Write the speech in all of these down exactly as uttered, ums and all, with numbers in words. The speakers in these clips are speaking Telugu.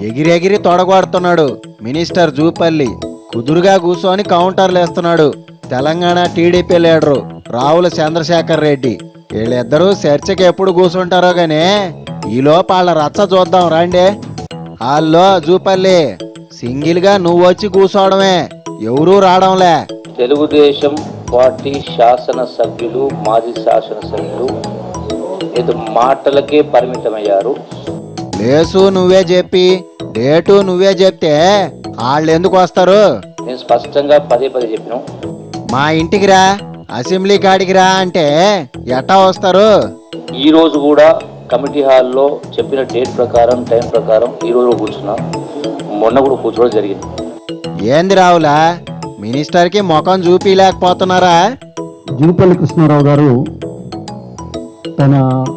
ఎగిరెగిరి తొడగొడుతున్నాడు మినిస్టర్ జూపల్లి. కుదురుగా కూర్చొని కౌంటర్లు వేస్తున్నాడు తెలంగాణ టీడీపీ లీడరు రావుల చంద్రశేఖర్ రెడ్డి. వీళ్ళిద్దరూ చర్చకి ఎప్పుడు కూర్చుంటారో గానీ ఈలోపు వాళ్ళ రచ్చ చూద్దాం రండి. హలో జూపల్లి, సింగిల్ గా నువ్వు వచ్చి కూర్చోవడమే, ఎవరూ రావడంలే. తెలుగుదేశం పార్టీ శాసనసభ్యులు మాజీ శాసనసభ్యులు ఇది మాటలకే పరిమితమయ్యారు. లేసు నువ్వే చెప్పి డేటు నువ్వే చెప్తే వాళ్ళు ఎందుకు వస్తారు? నేను స్పష్టంగా పదే పదే చెప్పిన మా ఇంటికి రా, అసెంబ్లీ కాడికి రా అంటే ఎట్టా వస్తారు? ఈ రోజు కూడా కమిటీ హాల్లో చెప్పిన డేట్ ప్రకారం టైం ప్రకారం ఈ రోజు కూర్చున్నా, మొన్న కూడా కూర్చోవడం జరిగింది. ఏంది రావులా, మినిస్టర్కి ముఖం చూపిలేకపోతున్నారా? జూపల్లి కృష్ణారావు గారు తన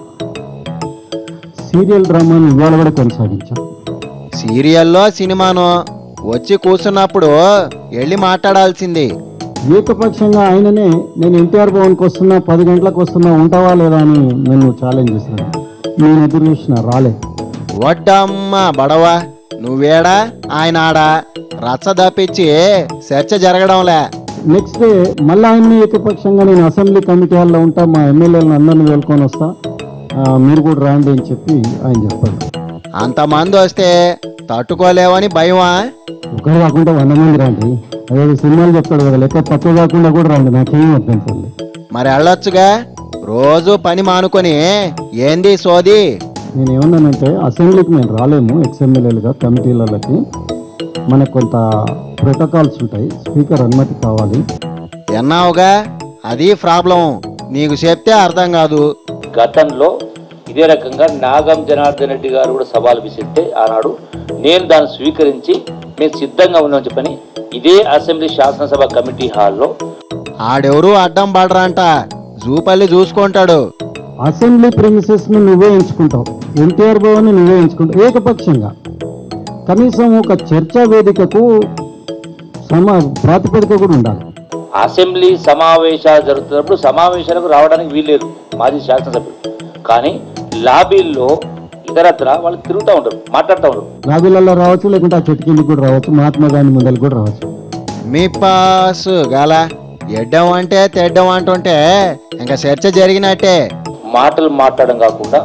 సీరియల్ డ్రామాను ఇవాళ కూడా కొనసాగించాం. సీరియల్లో సినిమాను వచ్చి కూర్చున్నప్పుడు వెళ్ళి మాట్లాడాల్సింది. ఏకపక్షంగా ఆయననే నేను ఎన్టీఆర్ భవన్కి వస్తున్నా, పది గంటలకు వస్తున్నా, ఉంటావా లేదా అని నేను ఛాలెంజ్ చేశాను. నేను ఎదురు చూసిన రాలే. వడ్డమ్మ బడవా, నువ్వేడా ఆయన ఆడా, రచ్చ దప్పించి చర్చ జరగడంలే. నెక్స్ట్ డే మళ్ళీ ఆయన్ని ఏకపక్షంగా నేను అసెంబ్లీ కమిటీ హాల్లో ఉంటా, మా ఎమ్మెల్యేలను అందరిని వేలుకొని వస్తా, మీరు కూడా రాండి అని చెప్పి ఆయన చెప్పారు. అంతమంది వస్తే తట్టుకోలేవని భయమా? ఒకరు కాకుండా వంద మంది రండి, అదే సినిమాలు చెప్తాడు కదా, లెక్క తక్కువ కాకుండా కూడా రండి, నాకేం అభ్యంతరం. మరి వెళ్ళొచ్చుగా, రోజు పని మానుకొని ఏంది సోది? నేను ఏమన్నానంటే అసెంబ్లీకి మేము రాలేము ఎక్స్ఎమ్మెల్యేలుగా, కమిటీలకి మనకు కొంత ప్రోటోకాల్స్ ఉంటాయి, స్పీకర్ అనుమతి కావాలి. ఎన్నావుగా, అది ప్రాబ్లం, నీకు చెప్తే అర్థం కాదు. గతంలో ఇదే రకంగా నాగం జనార్దన్ రెడ్డి గారు కూడా సవాల్ విసిరితే ఆనాడు నేను దాన్ని స్వీకరించి మేము సిద్ధంగా ఉన్నామని చెప్పని ఇదే అసెంబ్లీ శాసనసభ కమిటీ హాల్లో ఆడెవరు అడ్డం పడరంట, జూపల్లి చూసుకుంటాడు. అసెంబ్లీ ప్రిమిసెస్ ను నువ్వే ఎంచుకుంటావు, ఎన్టీఆర్ భవన్ నువ్వే ఎంచుకుంటావు ఏకపక్షంగా. కనీసం ఒక చర్చా వేదికకు సమా ప్రాతిపదిక కూడా ఉండాలి. అసెంబ్లీ సమావేశాలు జరుగుతున్నప్పుడు సమావేశాలకు రావడానికి వీల్లేదు మాజీ శాసనసభ్యులు, కానీ లాబీల్లో ఇతరత్ర వాళ్ళు తిరుగుతూ ఉంటారు, మాట్లాడుతూ ఉంటారు. లాబీలలో రావచ్చు, లేకుంటే ఆ చెట్టు కిందకి కూడా రావచ్చు, మహాత్మా గాంధీ ముందరికి కూడా రావచ్చు. మీ పాసు గాల ఎడ్డం అంటే తెడ్డం అంటుంటే ఇంకా చర్చ జరిగినట్టే. మాటలు మాట్లాడడం కాకుండా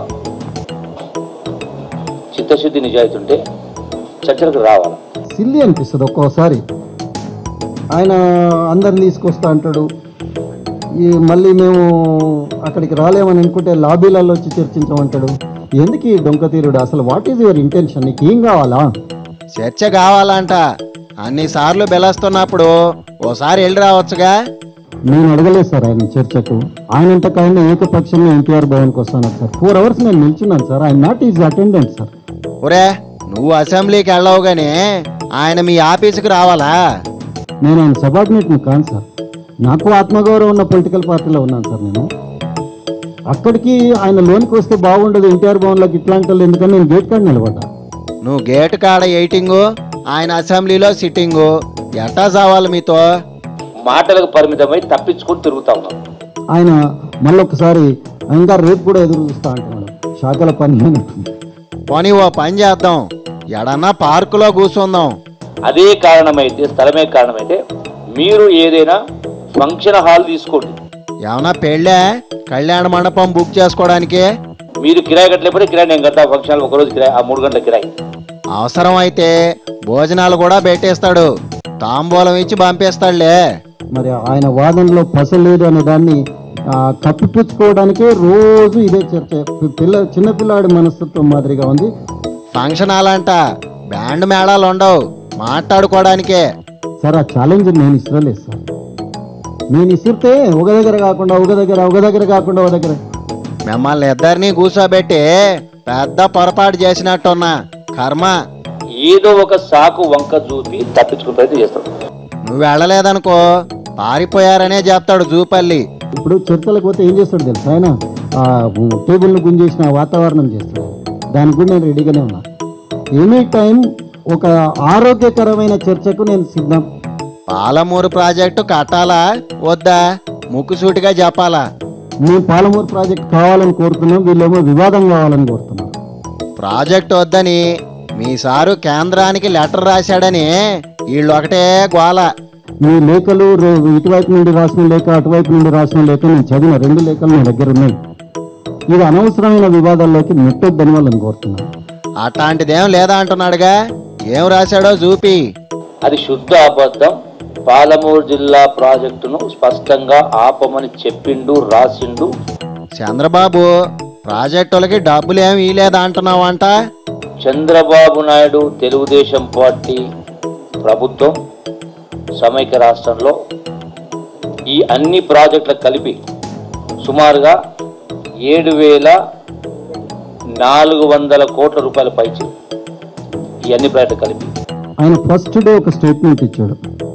చిత్తశుద్ధి నిజాయితీ ఉంటే చర్చలకు రావాలి. సిల్లి అనిపిస్తుంది ఒక్కోసారి. ఆయన అందరిని తీసుకొస్తా అంటాడు, ఈ మళ్ళీ మేము అక్కడికి రాలేమని అనుకుంటే లాబీలలో వచ్చి చర్చించమంటాడు. ఎందుకు ఈ డొంక తీరుడు? అసలు వాట్ ఈజ్ యువర్ ఇంటెన్షన్? నీకు ఏం కావాలా? చర్చ కావాలంట, అన్నిసార్లు బెలస్తున్నప్పుడు ఓసారి వెళ్ళి రావచ్చుగా. నేను అడగలేదు సార్ ఆయన చర్చకు, ఆయనంతకైనా ఏకపక్షంగా ఎన్టీఆర్ భవన్కి వస్తాను సార్. ఫోర్ అవర్స్ నేను నిల్చున్నాను సార్, ఆయన నాట్ ఈజ్ అటెండెంట్ సార్. ఒరే, నువ్వు అసెంబ్లీకి వెళ్ళవు గానీ ఆయన మీ ఆఫీసుకి రావాలా? నేను ఆయన సబార్డినేట్ని కాను సార్, నాకు ఆత్మగౌరవం ఉన్న పొలిటికల్ పార్టీలో ఉన్నాను సార్. నేను అక్కడికి ఆయన లోనికి వస్తే బాగుండదు ఎన్టీఆర్ భవన్లోకి ఇట్లాంటి వాళ్ళు, ఎందుకని నేను గేట్ కాడ నిలబడ్డా. నువ్వు గేట్ కాడ ఎయిటింగు, ఆయన అసెంబ్లీలో సిట్టింగు, ఎట్టా చావాలి మీతో? మాటలకు పరిమితమై తప్పించుకొని తిరుగుతా ఉన్నాం. ఆయన మళ్ళీ ఒకసారి ఇంకా రేపు కూడా ఎదురు చూస్తా అంటున్నాడు, శాఖల పని. పోనీ ఓ పని చేద్దాం, ఎడన్నా పార్కులో కూర్చుందాం. అదే కారణమైతే, స్థలమే కారణమైతే మీరు ఏదైనా ఫంక్షన్ హాల్ తీసుకోండి. ఏమన్నా పెళ్ళే, కళ్యాణ మండపం బుక్ చేసుకోవడానికి? మీరు కిరాయి కట్టలేకపోతే కిరాయి నేను కడతా, ఫంక్షన్ హాల్ ఒకరోజు కిరాయి, ఆ మూడు గంటల కిరాయి. అవసరం అయితే భోజనాలు కూడా పెట్టేస్తాడు, తాంబూలం ఇచ్చి పంపిస్తాడులే. మరి ఆయన వాదనలో పసలేదు అనే దాన్ని కప్పిపుచ్చుకోవడానికే రోజు ఇదే చర్చ. పిల్ల చిన్నపిల్లాడి మనస్తత్వం మాదిరిగా ఉంది. ఫంక్షన్ హాల్ అంట, బ్యాండ్ మేళాలు ఉండవు, మాట్లాడుకోవడానికే. సార్ ఆ ఛాలెంజ్ నేను ఇస్తలేదు సార్. నేను ఇస్తే ఒక దగ్గర కాకుండా ఒక దగ్గర, ఒక దగ్గర కాకుండా ఒక దగ్గర. మిమ్మల్ని ఇద్దరిని కూర్చోబెట్టి పెద్ద పొరపాటు చేసినట్టున్నా, కర్మ. ఏదో ఒక సాకు వంక చూపి తప్పించుకునే ప్రయత్నం చేస్తాడు. నువ్వు వెళ్ళలేదనుకో పారిపోయారనే చెప్తాడు జూపల్లి. ఇప్పుడు చర్చలకు పోతే ఏం చేస్తాడు తెలుసా, ఆయన టేబుల్ను గుంజేసిన వాతావరణం చేస్తాడు. దానికి కూడా నేను రెడీగానే ఉన్నా. ఎనీ టైం ఒక ఆరోగ్యకరమైన చర్చకు నేను సిద్ధం. పాలమూరు ప్రాజెక్టు కట్టాలా వద్దా ముక్కుసూటిగా చెప్పాలా? మేము పాలమూరు ప్రాజెక్ట్ కావాలని కోరుతున్నాం, వీళ్ళేమో వివాదం కావాలని కోరుతున్నాం. ప్రాజెక్ట్ వద్దని మీ సారు కేంద్రానికి లెటర్ రాశాడని వీళ్ళు ఒకటే గోల. ఈ లేఖలు రో- ఇటువైపు నుండి రాసిన లేఖ, అటువైపు నుండి రాసిన లేఖ నేను చదివిన రెండు లేఖలు నా దగ్గర ఉన్నాయి. ఇది అనవసరమైన వివాదాల్లోకి నెట్టొద్దని వాళ్ళని కోరుతున్నాను. అట్లాంటిదేం లేదా అంటున్నాడుగా, ఏం రాశాడో చూపి. అది శుద్ధ అబద్ధం. పాలమూరు జిల్లా ప్రాజెక్టును స్పష్టంగా ఆపమని చెప్పిండు, రాసిండు. చంద్రబాబు ప్రాజెక్టులకి డబ్బులు ఏమి ఇలేదా అంటున్నావంట. చంద్రబాబు నాయుడు తెలుగుదేశం పార్టీ ప్రభుత్వం సమైక్య రాష్ట్రంలో ఈ అన్ని ప్రాజెక్టులకు కలిపి సుమారుగా ఏడు వేల నాలుగు వందల కోట్ల రూపాయల పైచి ఈ అన్ని ప్రాజెక్టులు కలిపి. ఆయన ఫస్ట్ డే ఒక స్టేట్మెంట్ ఇచ్చాడు,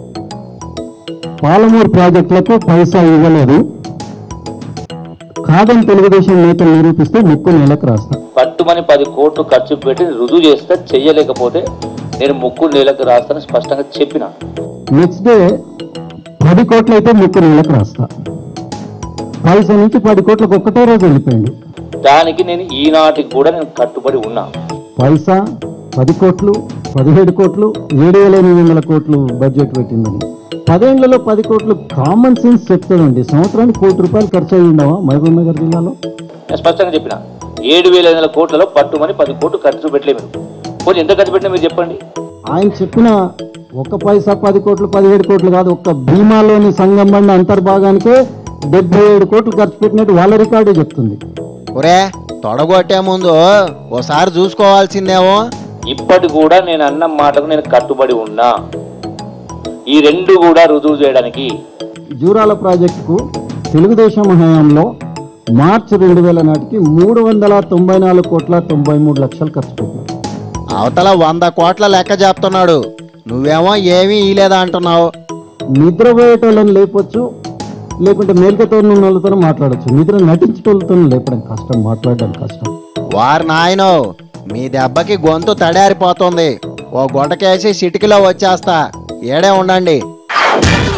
పాలమూరు ప్రాజెక్టులకు పైసా ఇవ్వలేదు, కాదని తెలుగుదేశం నేతలు నిరూపిస్తే ముక్కు నేలకు రాస్తా. పట్టుమని పది కోట్లు ఖర్చు పెట్టి రుజువు చేస్తే చెయ్యలేకపోతే నేను ముక్కు నేలకు రాస్తానని స్పష్టంగా చెప్పిన. నెక్స్ట్ డే పది కోట్లు అయితే ముక్కు నేలకు రాస్తా. పైసా నుంచి పది కోట్లకు ఒక్కటే రోజు వెళ్ళిపోయింది. దానికి నేను ఈనాటికి కూడా నేను కట్టుబడి ఉన్నా. పైసా పది కోట్లు, పదిహేడు కోట్లు, ఏడు వేల ఎనిమిది వందల కోట్లు బడ్జెట్ పెట్టిందని. పదేళ్లలో పది కోట్లు కామన్ సెన్స్ చెప్తుందండి. సంవత్సరానికి కోటి రూపాయలు ఖర్చు అయ్యి ఉండవా మహబూబ్ నగర్ జిల్లాలో? నేను స్పష్టంగా చెప్పిన ఏడు వేల ఐదు వందల కోట్లలో పట్టుమని పది కోట్లు ఖర్చు పెట్టలే. మీరు కొంచెం ఎంత ఖర్చు పెట్టినా మీరు చెప్పండి. ఆయన చెప్పిన ఒక పైసా పది కోట్లు పదిహేడు కోట్లు కాదు, ఒక్క భీమాలోని సంగం బండి అంతర్భాగానికే డెబ్బై ఏడు కోట్లు ఖర్చు పెట్టినట్టు వాళ్ళ రికార్డే చెప్తుంది. ఒరే తొడగొట్టే ముందు ఓసారి చూసుకోవాల్సిందేమో. ఇప్పటి కూడా నేను అన్న మాటకు నేను కట్టుబడి ఉన్నా. ఈ రెండు కూడా రుజువు చేయడానికి జూరాల ప్రాజెక్టుకు తెలుగుదేశం హయాంలో మార్చి రెండు వేల నాటికి మూడు వందల తొంభై నాలుగు కోట్ల తొంభై మూడు లక్షలు ఖర్చు పెట్టినారు. అవతల వంద కోట్ల లెక్క చెప్తున్నాడు, నువ్వేమో ఏమీ ఇలేదా అంటున్నావు. నిద్రపోయేటోళ్ళని లేపొచ్చు, లేకుంటే మేల్కతో ఉన్న వాళ్ళతో మాట్లాడచ్చు. నిద్ర నటించేటోళ్ళతో లేపడం కష్టం, మాట్లాడడం కష్టం. వారి నాయనో మీ దెబ్బకి గొంతు తడారిపోతుంది. ఓ గొడకేసి సిటికిలో వచ్చేస్తా, ఏడే ఉండండి.